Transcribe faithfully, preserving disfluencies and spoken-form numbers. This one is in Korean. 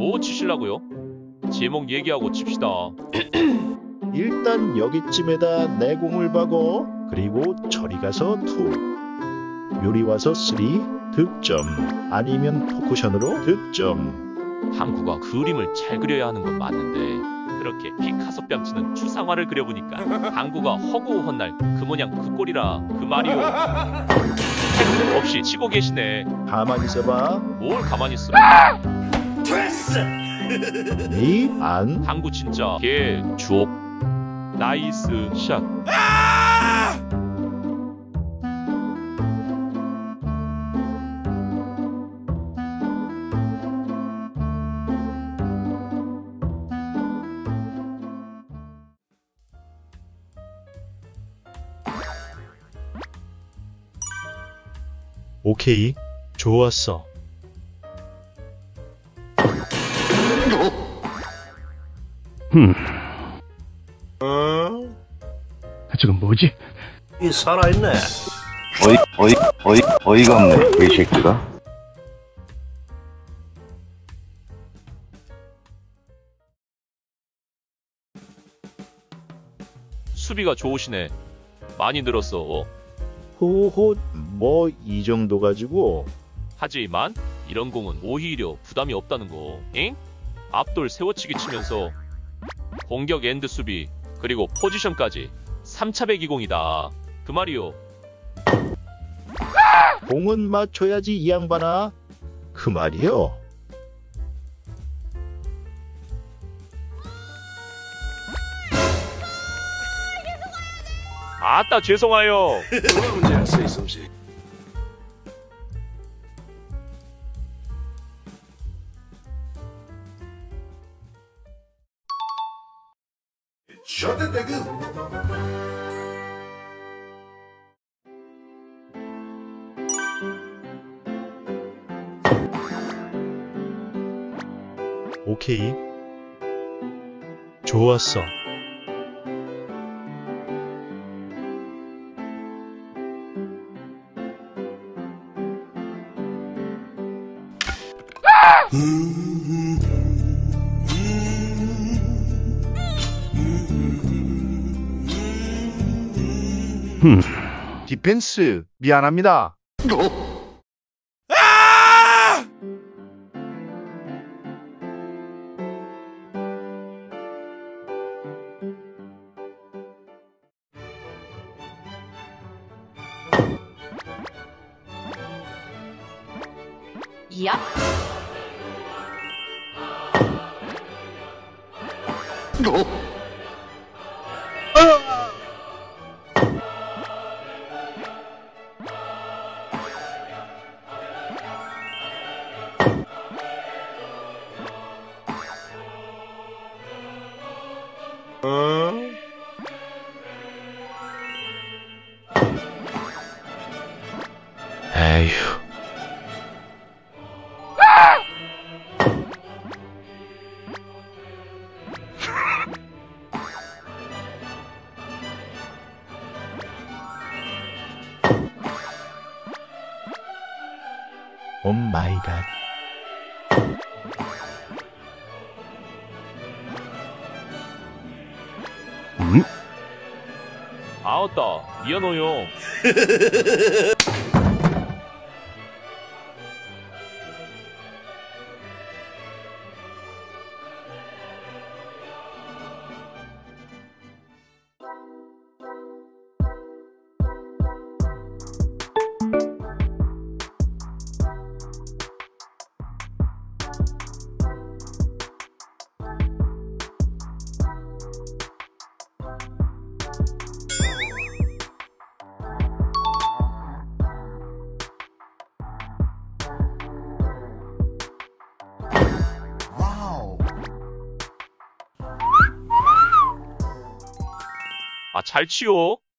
뭐 치실라고요? 제목 얘기하고 칩시다. 일단 여기쯤에다 내공을 박어. 그리고 저리 가서 투. 요리 와서 쓰리. 득점. 아니면 포쿠션으로 득점. 당구가 그림을 잘 그려야 하는 건 맞는데 그렇게 피카소 뺨치는 추상화를 그려보니까 당구가 허구 헛날 그 모양 그 꼴이라 그 말이오. 태클 없이 치고 계시네. 가만히 있어봐. 뭘 가만히 있어. 니 안. 당구 진짜 개 주옥. 나이스 샷. 오케이. 좋았어. 흠, 어? 저건 뭐지? 이 살아있네. 어이, 어이, 어이, 어이가 없네, 이 새끼가. 수비가 좋으시네. 많이 늘었어. 호호, 뭐 이 정도 가지고. 하지만 이런 공은 오히려 부담이 없다는 거. 엥? 앞돌 세워치기 치면서 공격 엔드 수비 그리고 포지션까지 삼 차 배기공이다. 그 말이요. 공은 맞춰야지 이 양반아. 그 말이요. 아따 죄송해요. 문제야, 세이솜씨. 셔터 대금. 오케이. 좋았어. 흠, 디펜스 미안합니다. 야. 에휴. 오 마이 갓. 음? 아따 미안해요. 아 잘 치워.